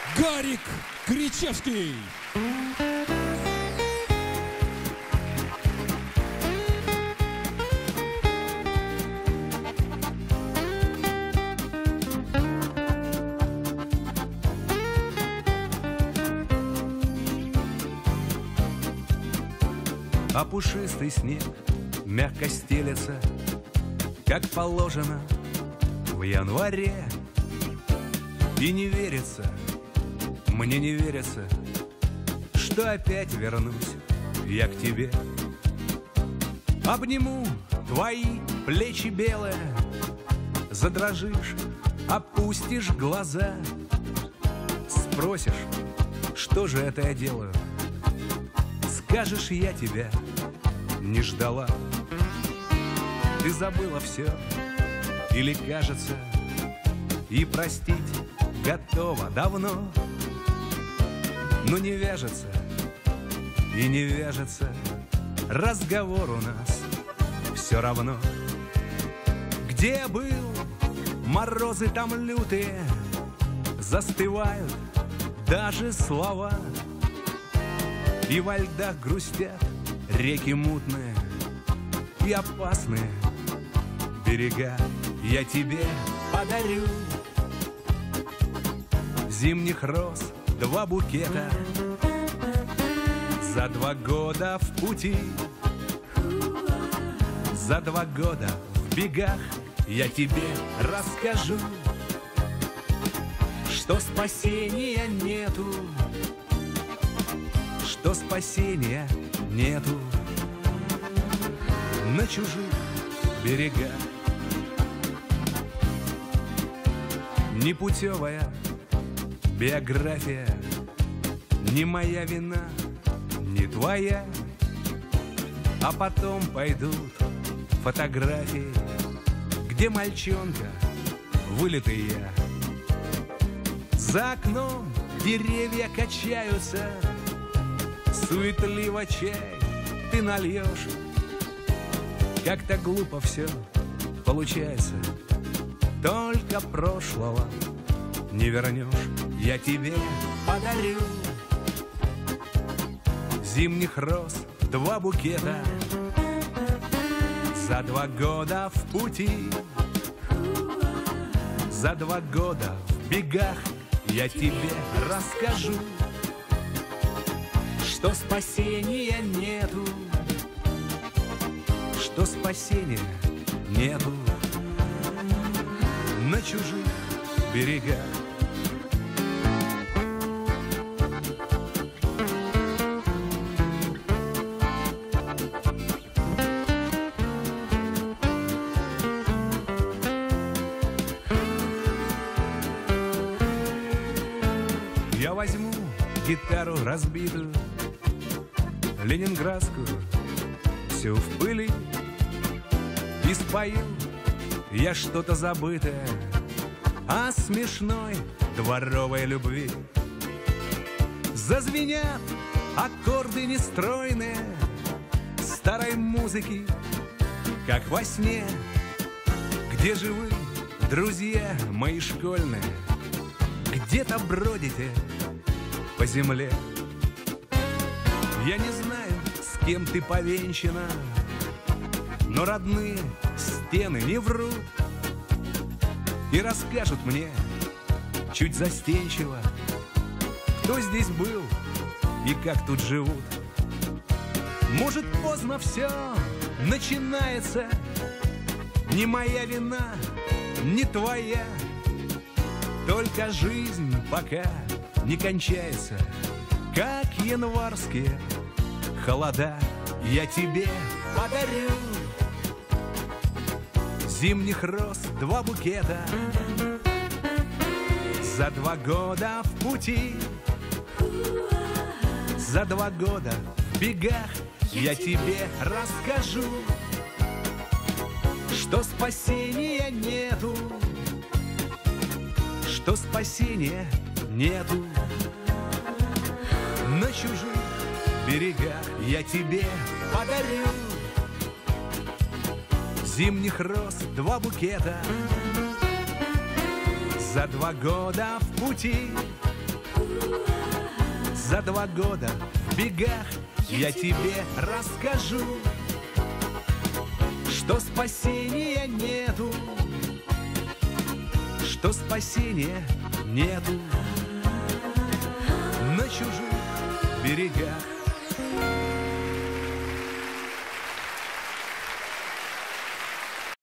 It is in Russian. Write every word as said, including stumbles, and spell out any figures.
Гарик Кричевский. А пушистый снег мягко стелется, как положено в январе. И не верится, мне не верится, что опять вернусь я к тебе. Обниму твои плечи белые, задрожишь, опустишь глаза. Спросишь, что же это я делаю? Скажешь, я тебя не ждала. Ты забыла все, или кажется, и простить готова давно. Но не вяжется и не вяжется разговор у нас все равно. Где я был, морозы там лютые, застывают даже слова. И во льдах грустят реки мутные и опасные берега. Я тебе подарю зимних роз два букета за два года в пути. За два года в бегах я тебе расскажу, что спасения нету, что спасения нету на чужих берегах. Непутевая биография, не моя вина, не твоя. А потом пойдут фотографии, где мальчонка, вылитый я. За окном деревья качаются, суетливо чай ты нальешь. Как-то глупо все получается, только прошлого не вернешь. Я тебе подарю зимних роз два букета за два года в пути. За два года в бегах я тебе расскажу, что спасения нету, что спасения нету на чужих берегах. Я возьму гитару разбитую, ленинградскую, всю в пыли, и спою я что-то забытое о смешной дворовой любви. Зазвенят аккорды нестройные старой музыки, как во сне, где же вы, друзья мои школьные, где-то бродите по земле. Я не знаю, с кем ты повенчана, но родные стены не врут и расскажут мне чуть застенчиво, кто здесь был и как тут живут. Может, поздно все начинается, не моя вина, не твоя, только жизнь пока не кончается, как январские холода. Я тебе подарю зимних роз два букета за два года в пути. За два года в бегах я тебе расскажу, что спасения нету, что спасения нету на чужих берегах. Я тебе подарю зимних роз два букета за два года в пути. За два года в бегах я тебе расскажу, что спасения нету, что спасения нету на чужих берегах.